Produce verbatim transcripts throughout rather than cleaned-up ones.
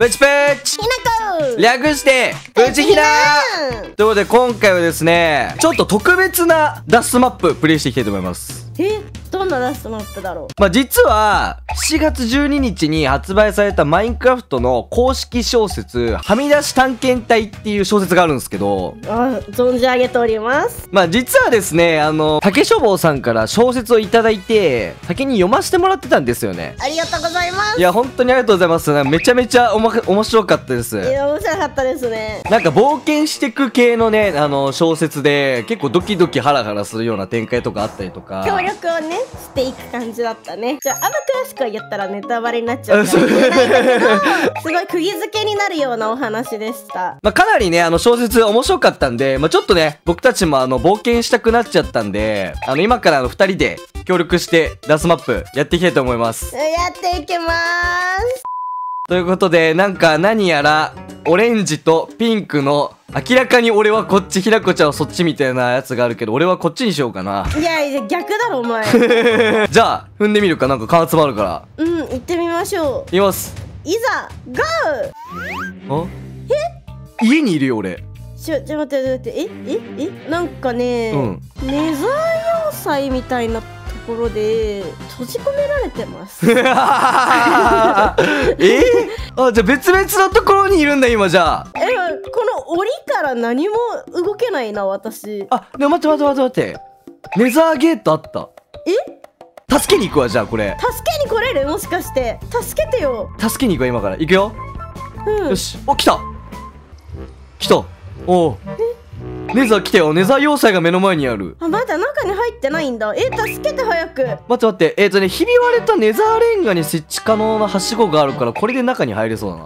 プチプチひなこ略してプチヒナーということで今回はですね、ちょっと特別なダストマッププレイしていきたいと思います。 え、どんなダストマップだろう。 まあ実はしちがつじゅうににちに発売されたマインクラフトの公式小説はみ出し探検隊っていう小説があるんですけど、 あ、存じ上げております。 まあ実はですね、あの竹書房さんから小説をいただいて先に読ませてもらってたんですよね。 ありがとうございます。 いや本当にありがとうございます。めちゃめちゃおも面白かったです。 いや、面白かったですね。 なんか冒険してく系のね、あの小説で結構ドキドキハラハラするような展開とかあったりとか、 協力をねしていく感じだったね。じゃああんま詳しくは言ったらネタバレになっちゃうから言えないんだけど、すごい釘付けになるようなお話でした。 まあかなりね、あの小説面白かったんで、まあちょっとね僕たちもあの冒険したくなっちゃったんで、あの今からあのふたりで協力してダスマップやっていきたいと思います。 やっていきまーす。 ということで、なんか何やらオレンジとピンクの明らかに俺はこっち、ひなこちゃんはそっちみたいなやつがあるけど、俺はこっちにしようかな。 いやいや、逆だろお前。 じゃあ踏んでみるか。なんか感圧もあるから。 うん、行ってみましょう。 いきます。 いざゴー。 あえ家にいるよ俺。 ちょちょ待って待って、えええなんかね、 うん、 ネザー要塞みたいなところで閉じ込められてます。 えー、あ、じゃあ別々のところにいるんだ今。じゃあえ、この檻から何も動けないな私。 あ、でも待って待って待って待って、ネザーゲートあった。 え、 助けに行くわ。じゃあこれ助けに来れる？もしかして助けてよ。 助けに行くわ今から。行くよ。 うん、 よし。お、来た来た。おう、ネザー来たよ。ネザー要塞が目の前にある。 あ、まだ中に入ってないんだ。え、助けて早く。 待って待って、えっ、ー、とね、ひび割れたネザーレンガに設置可能なはしごがあるから、これで中に入れそうだな。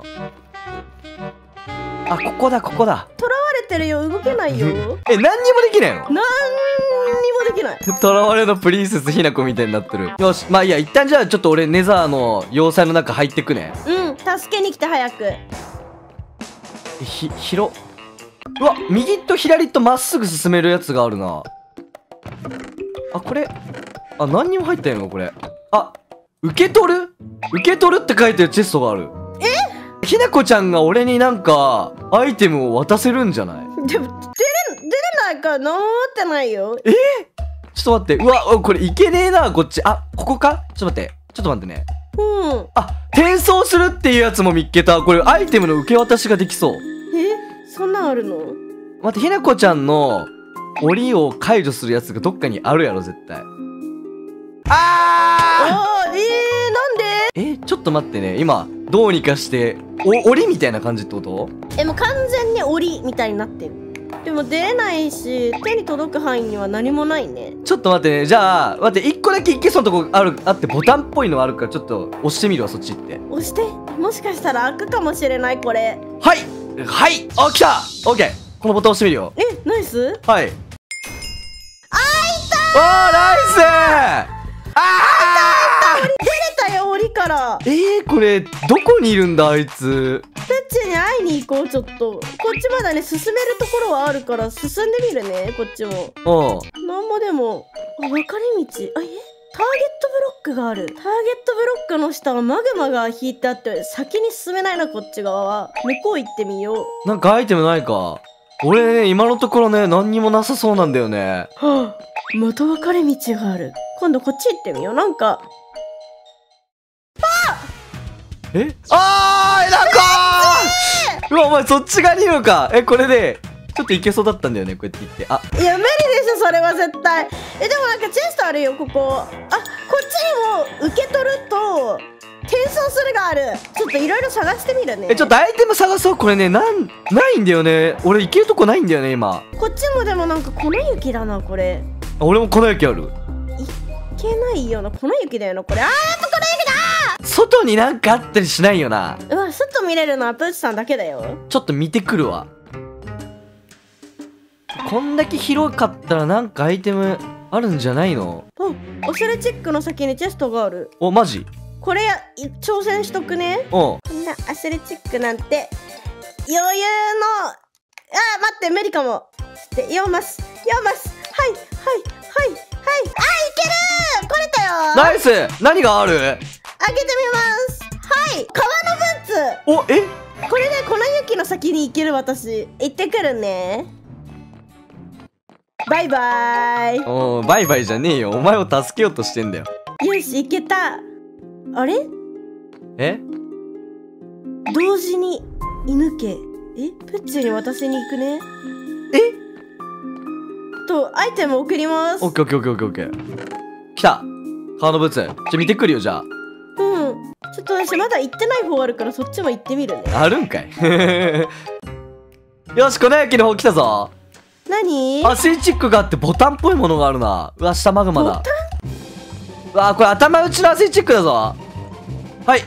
あ、ここだここだ。 囚われてるよ、動けないよ。 え、何にもできないの？ 何にもできない。 囚われのプリンセスひなこみたいになってる。よし、まあいいや、一旦じゃあちょっと俺ネザーの要塞の中入ってくね。 うん、助けに来て早く。 ひ、広っ。うわ、右と左とまっすぐ進めるやつがあるな。あ、これ、あ、何にも入ってないのこれ。あ、受け取る受け取るって書いてるチェストがある。え、ひなこちゃんが俺になんかアイテムを渡せるんじゃない？ でも出れ、出れないから何も持ってないよ。 えー、ちょっと待って。うわ、これいけねえなこっち。あ、ここか。ちょっと待って、ちょっと待ってね。 うん。 あ、転送するっていうやつも見っけた。これアイテムの受け渡しができそう。 え、そんなんあるの？ 待って、ひなこちゃんの檻を解除するやつがどっかにあるやろ絶対。ああー、えー、なんで？ ーえ、ちょっと待ってね。今どうにかしてお檻みたいな感じってこと？ え、もう完全に檻みたいになってる。でも出れないし、手に届く範囲には何もないね。 ちょっと待ってね。じゃあ待って、一個だけいけそうなとこあるあって、ボタンっぽいのあるからちょっと押してみるわ。そっち行って。 押して。もしかしたら開くかもしれない。これ。 はいはい、あ、来た。オッケー。このボタン押してみるよ。 え、ナイス。 はい。あ、いたー。わー、ナイスー。あー、 出れたよ、檻から。 えー、これどこにいるんだあいつ。 プッチに会いに行こう。ちょっとこっちまだね進めるところはあるから進んでみるね。こっちも。 うん。 なんもでも、あ、分かれ道。あ、え、ターゲットブロックがある。ターゲットブロックの下はマグマが引いてあって先に進めないな。こっち側は向こう行ってみよう。 なんかアイテムないか。俺ね、今のところね、何にもなさそうなんだよね。 はあ、また分かれ道がある。今度こっち行ってみよう。なんか、 え、あー、え、なんかー、うわ、お前そっち側にいるのか。え、これでちょっといけそうだったんだよね、こうやって言って。あ、 いや無理でしょそれは絶対。え、でもなんかチェストあるよここ。あ、こっちにも受け取ると転送するがある。ちょっといろいろ探してみるね。 え、ちょっとアイテム探そう。これね、なんないんだよね。俺行けるとこないんだよね今。 こっちもでもなんか粉雪だなこれ。 あ、俺も粉雪ある。 いけないよな、粉雪だよなこれ。あー、やっぱ粉雪だ。 外になんかあったりしないよな。 うわ、外見れるのはプーチさんだけだよ。 ちょっと見てくるわ。こんだけ広かったらなんかアイテムあるんじゃないの？ あ、オセレチックの先にチェストがある。 お、マジ？ これや挑戦しとくね。 おう。 こんなアスレチックなんて余裕の。あー、待って、無理かも。ちょっと読ます読ます。はいはいはいはい。あー、いけるー。来れたよ。 ナイス。何がある？ 開けてみます。はい、革のブーツ。 お、え、 これで粉雪の先に行ける。私行ってくるね。バイバイ。 おー、バイバイじゃねえよ。お前を助けようとしてんだよ。 よし、行けた。あれ、 え同時に犬家。え、プッチに渡しに行くね。 えと、アイテム送ります。 オッケーオッケーオッケーオッケーオッケー。来た。カードブーツ。じゃあ見てくるよ、じゃあ。 うん。ちょっと私まだ行ってない方あるから、そっちも行ってみるね。 あるんかい。よし、粉雪の方来たぞ。 何？ アスレチックがあってボタンっぽいものがあるな。うわ、下マグマだ。うわ、これ頭打ちのアスレチックだぞ。はい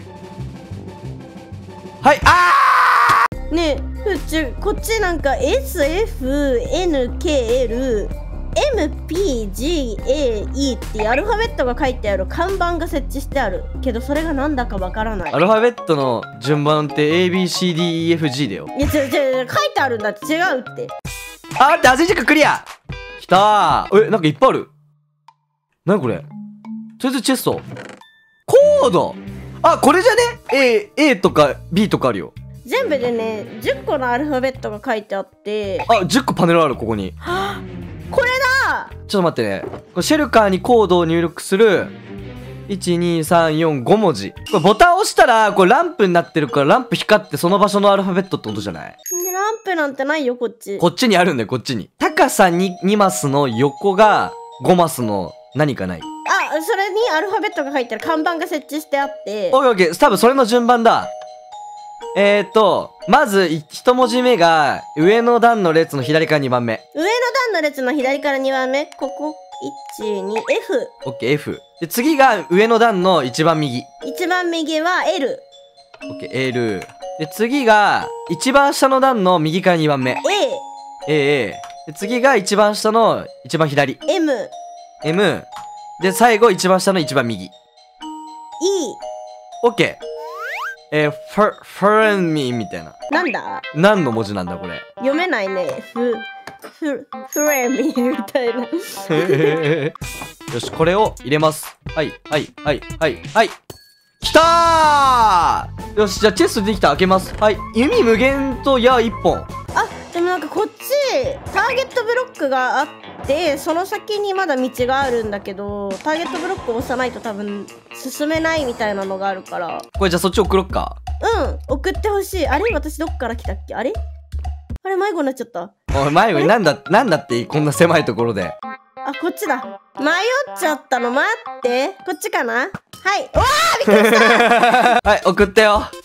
はい。あーねえ、ふっち、こっちなんか エスエフエヌケーエルエムピージーエーイー っていうアルファベットが書いてある看板が設置してあるけど、それがなんだかわからない。 アルファベットの順番って エービーシーディーイーエフジー だよ。 いや、違う違う、書いてあるんだって。違うって。 あ、待って、アスレチッククリア。きたー。え、なんかいっぱいある。なにこれ。とりあえずチェスト。コード。あ、これじゃね。 A、A とか B とかあるよ。 全部でね、じゅっこのアルファベットが書いてあって。 あ、じゅっこパネルある、ここに。 はぁ、これだ。 ちょっと待ってね。これシェルカーにコードを入力する。いち、に、さん、よん、ご文字。これボタン押したら、これランプになってるから、ランプ光ってその場所のアルファベットってことじゃない？ ランプなんてないよ、こっち。 こっちにあるんだよ、こっちに。高さ に, にマスの横がごマスの何かない？ あ、それにアルファベットが書いてある看板が設置してあって。 オッケーオッケー。多分それの順番だ。えーと、まず一文字目が上の段の列の左からにばんめ。 上の段の列の左からにばんめ。ここ、いち、に、エフ。 オッケー、F。で、次が上の段の一番右。 一番右は エル。 オッケー、L。で、次が一番下の段の右からにばんめ。 エー。 A、A。で、次が一番下の一番左。 エム。 M。で、最後一番下の一番右。 イー。 オッケー。えー、ファ、ファレンミーみたいな。 なんだ？ 何の文字なんだこれ。 読めないね。フ、フ、フレミーみたいな。 よし、これを入れます。はい、はい、はい、はい、はい。きたー。よし、じゃあチェストできた。開けます。はい。弓無限と矢いっぽん。 あ、でもなんかこっち、ターゲットブロックがあって、その先にまだ道があるんだけど、ターゲットブロックを押さないと多分進めないみたいなのがあるから。 これじゃあそっち送ろっか。 うん、送ってほしい。あれ、私どっから来たっけ？あれあれ、迷子になっちゃった。 おい、迷子になんだ、なんだってこんな狭いところで。 あ、こっちだ。迷っちゃったの。待って。こっちかな？はい。うわー、びっくりした。 はい、送ったよ。 はい。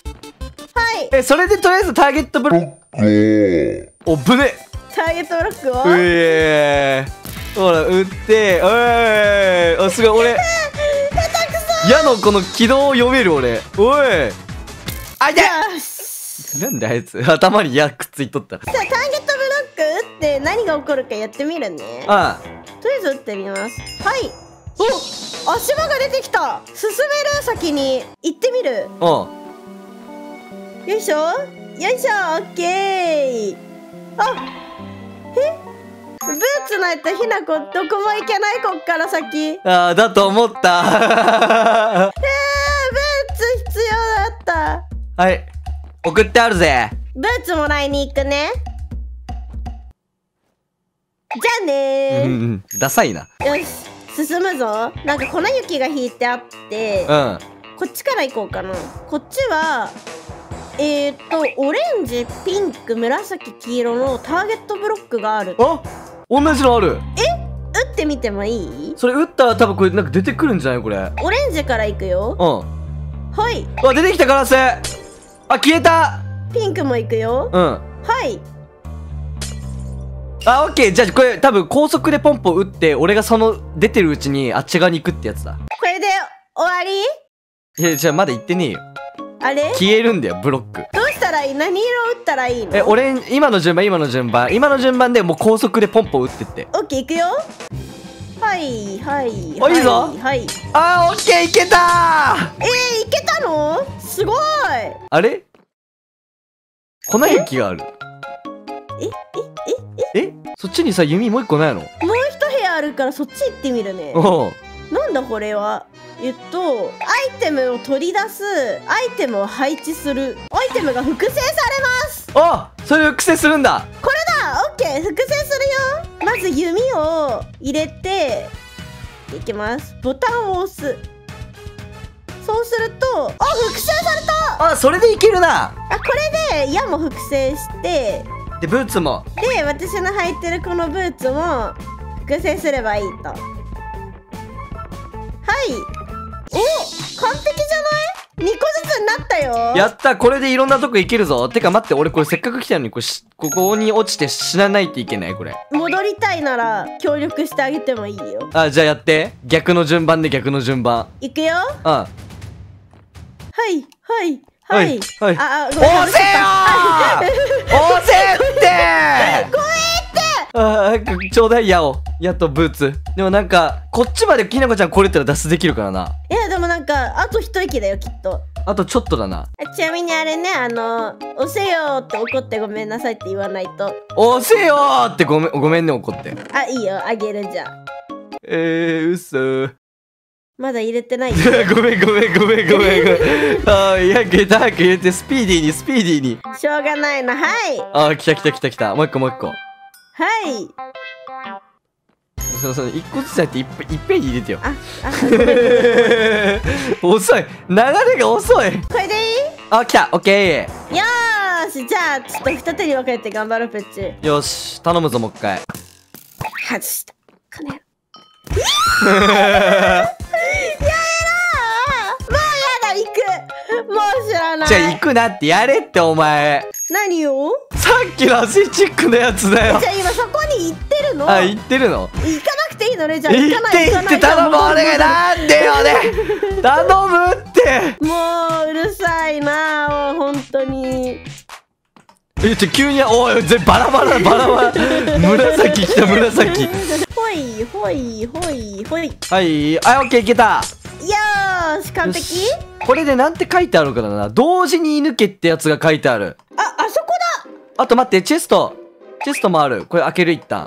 え、それでとりあえずターゲットブロック。お、ぶね。 ターゲットブロックを。 うえー。ほら、撃って、おい。あ、すごい、俺。矢のこの軌道を読める俺。おい。あ、いや。 よし。 なんであいつ頭に矢くっついとった。 じゃあターゲットブロック打って何が起こるかやってみるね。 ああ。 とりあえず打ってみます。はい。お、足場が出てきた。進める。先に行ってみる。 うん。 よいしょ。よいしょ。オッケー。あ、え？ブーツないとひなこどこも行けない。こっから先。 ああ、だと思った。 えー、ブーツ必要だった。 はい。送ってあるぜ。 ブーツもらいに行くね。じゃあねー。 うんうん。ダサいな。 よし、進むぞ。なんか粉雪が引いてあって、 うん。 こっちから行こうかな。こっちは、えーっと、オレンジ、ピンク、紫、黄色のターゲットブロックがある。 あ、同じのある。 打ってみてもいい？ それ打ったら多分これなんか出てくるんじゃないこれ。 オレンジから行くよ。 うん。 はい。 あ、出てきたガラス。あ、消えた。 ピンクも行くよ。 うん。 はい。 あ、オッケー。じゃあこれ多分高速でポンポン打って俺がその出てるうちにあっち側に行くってやつだ。 これで終わり？ いや、じゃあまだ行ってねえよ。 あれ？ 消えるんだよブロック。 どうしたらいい？何色打ったらいいの？ え、俺今の順番今の順番今の順番でもう高速でポンポン打ってって。 オッケー、行くよ。はいはいお、いいぞ。 はい。 あー、オッケー、いけたー。 えー、いけたの？すごい。 あれ？粉雪がある。 ええええ、そっちにさ弓もう一個ないの？ もう一部屋あるからそっち行ってみるね。 おう。 なんだこれは。えっとアイテムを取り出す、アイテムを配置する、アイテムが複製されます。 あ、それ複製するんだ。 これだ。オッケー、複製するよ。まず弓を入れていきます。ボタンを押す。そうすると、あ、複製された。 あ、それでいけるな。 あ、これで矢も複製して、 でブーツも。 で私の履いてるこのブーツも複製すればいいと。はい。お、完璧じゃない？にこずつになったよ。 やった。これでいろんなとこ行けるぞ。てか待って、俺これせっかく来たのにこれしここに落ちて死なないといけない。これ戻りたいなら協力してあげてもいいよ。 あ、じゃあやって。逆の順番で逆の順番。 いくよ。 うん。 はいはいははいい。 はい。 ああ、ごめん。 押せよー押せってごめんって。 あー、ちょうだい矢を。やっとブーツ。でもなんかこっちまできなこちゃん来れたら脱出できるからな。 いやでもなんかあと一息だよきっと。 あとちょっとだな。 ちなみにあれね、あの押せよーって怒ってごめんなさいって言わないと。 押せよーってごめんごめんね怒って。 あ、いいよ、あげるじゃん。 えー、うそまだ入れてないよ。 ごめんごめんごめんごめんごめん。あー、いや、ゲタ早く入れて、スピーディーにスピーディーに。 しょうがないな。はい。 あー、来た来た来た来た。もう一個もう一個。 はい。 そうそう、一個ずつやっていっぺんいっぺんに入れてよ。 あ、あ、ごめんごめん。 遅い、流れが遅い。 これでいい？ あ、来た。オッケよーし、じゃあちょっと二手に分かれて頑張ろう。プッチ。 ー。よし、頼むぞもう一回。 外した。このやめろー。もうやだ、行く。もう知らない。 じゃあ行くなってやれってお前。 何を？ さっきのアスレチックのやつだよ。 じゃあ今そこに行ってるの？ あ、行ってるの？ 行かなくていいのね。じゃあ行行っかないて行って頼むお願い。なんでよね。頼むって。 もううるさいな、もう本当に。 え、ちょ、急に、おい、ぜ、バラバラ、バラバラ。紫来た、紫。 ほい、ほい、ほい、ほい。よはい、あ、オッケー、いけた。 ーし、完璧。 これでなんて書いてあるからな。同時に射抜けってやつが書いてある。 あ、あそこだ。 あと待って、チェスト。チェストもある。これ開ける一旦。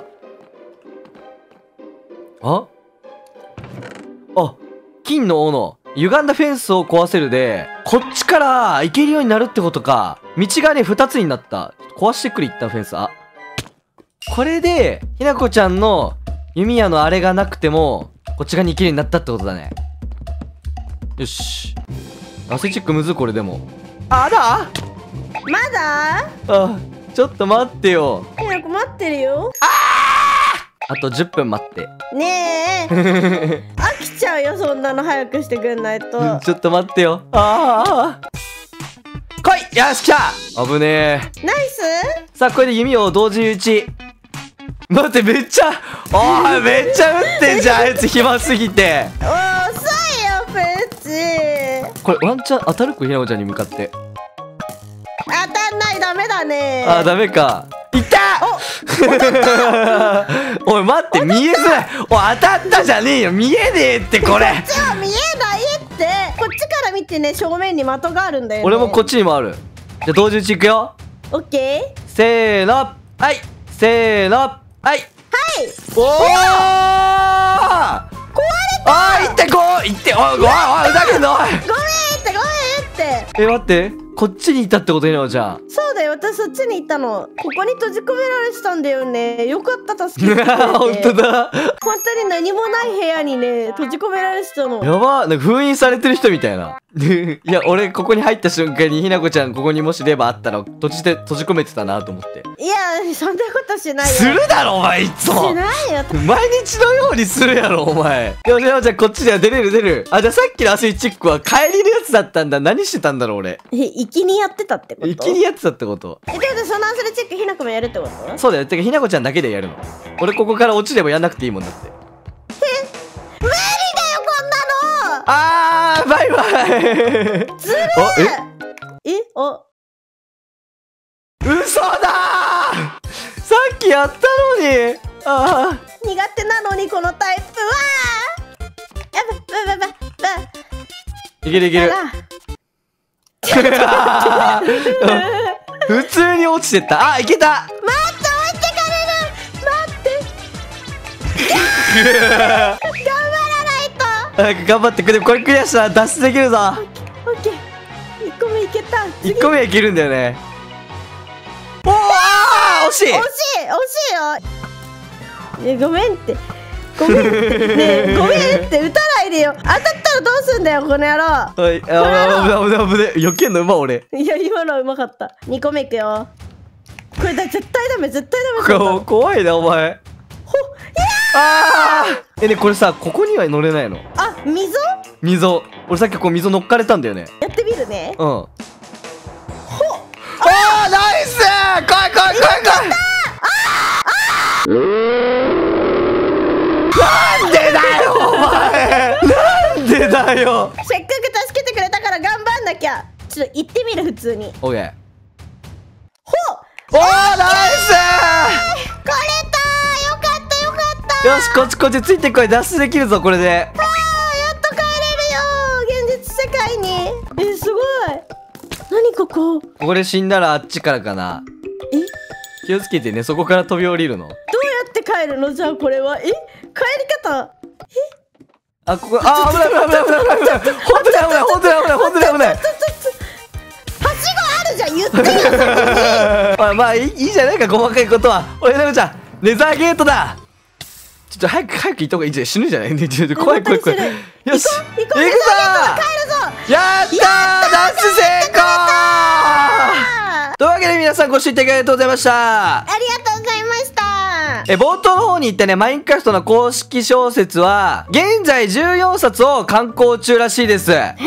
ああ、金の斧。歪んだフェンスを壊せるで、こっちから行けるようになるってことか。道がね、二つになった。壊してくる、一旦フェンス。あ。これで、ひなこちゃんの弓矢のあれがなくても、こっち側に行けるようになったってことだね。よし。アスレチックむず、これでも。あだまだ？ あ、ちょっと待ってよ。 早く待ってるよ。 あとじゅっぷん待って。 ねえ。飽きちゃうよ、そんなの早くしてくんないと。 ちょっと待ってよ。ああ。来い、よし、来た。危ねえ。 ナイス。 さあ、これで弓を同時打ち。待って、めっちゃ、おい、めっちゃ撃ってんじゃん、あいつ暇すぎて。 おー、遅いよ、プッチ。 これ、ワンチャン当たる子、ひなこちゃんに向かって。 当たんない、ダメだね。 あー、ダメか。いったおおい、待って、見えづらい。おい、当たったじゃねえよ。見えねえって、これ。 こっちは見えないって。こっちから見てね、正面に的があるんだよね。 俺もこっちにもある。じゃあ、同時打ちいくよ。 オッケー。 せーの。はい。せーの。はい。 はい。 おお。 壊れた。 あー、いってこう、いって、おい、おい、おい、だけど、おい。 ごめんって、ごめんって。 え、待って。こっちにいたってことになるじゃん。 そうだよ、私そっちに行ったの。ここに閉じ込められてたんだよね。よかった、助けてくれて。 本当だ。 本当に何もない部屋にね、閉じ込められてたの。 やば、なんか封印されてる人みたいな。いや、俺ここに入った瞬間にひなこちゃんここにもしレバーあったら閉じて閉じ込めてたなと思って。 いや、そんなことしないよ。 するだろお前、いつも。 しないよ。 毎日のようにするやろお前。よしよし、じゃあこっちでは出れる出れる。あ、じゃあさっきのアスレチックは帰りのやつだったんだ。何してたんだろう俺。 え、行きにやってたってこと？ 一気にやってたってこと？ え、ってことそのアスレチックひなこもやるってこと？ そうだよ。てかひなこちゃんだけでやるの。俺ここから落ちればやんなくていいもんだって。 無理だよこんなの。 あー、バイバイ。 ずるい。ええあ嘘だー。さっきやったのに。あー、 苦手なのにこのタイプは。やばばばばば。 いけるいける。普通に落ちてった。あ、いけた。 待って、置いてかれる。待って。頑張らないと。 早く頑張ってくれ。これクリアしたら脱出できるぞ。 オッケー。いっこめいけた。 次いっこめはいけるんだよね。おー、あー惜しい。 惜しい惜しいよ。ね、ごめんってごめんってねえごめんって打たないでよ。当たったらどうすんだよこの野郎。 はい、あ、危ない危ない危ない。避けんのうま俺。 いや今のはうまかった。にこめいくよ。これだ絶対ダメ絶対ダメ。 こ怖いなお前。 ほいやあーえねこれさここには乗れないの。 あ溝溝。俺さっきこう溝乗っかれたんだよね。 やってみるね。 うん。ほあーナイス。来い来い来い来い。なんでだよお前。なんでだよ。 せっかく助けてくれたから頑張んなきゃ。ちょっと行ってみる普通に。 オッケー。 ほおーナイス。 これたー。よかったよかったー。 よしこっちこっちついてこい。脱出できるぞこれで。 あーやっと帰れるよー現実世界に。えすごい。何ここ。 ここで死んだらあっちからかな。 え気をつけてね。そこから飛び降りるの。 どうやって帰るのじゃあこれは。え帰り方。 あここあ危ない危ない危ない危ない危ない。本当に危ない本当に危ない本当に危ない。 はしごあるじゃん言ってよ先に。 まあまあいい、いいじゃないか細かいことは。おいなこちゃんレザーゲートだ。ちょっと早く早く行った方がいいじゃん。死ぬじゃないね。ちょっと怖い怖い怖い。よし行こう行こう。 行くぞ。 帰るぞ。 やったー脱出成功。というわけで皆さんご視聴いただきありがとうございました。 ありがとうございました。 え冒頭の方に言ったねマインクラフトの公式小説は現在じゅうよんさつを刊行中らしいです。 はい。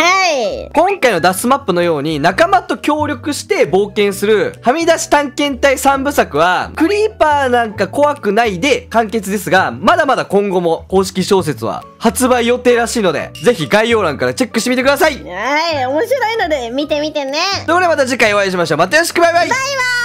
今回のダスマップのように仲間と協力して冒険するはみ出し探検隊さんぶさくはクリーパーなんか怖くないで完結ですが、まだまだ今後も公式小説は発売予定らしいのでぜひ概要欄からチェックしてみてください。というはい面白いので見てみてね。 ことでまた次回お会いしましょう。またよろしくバイバイ。 バイバイ。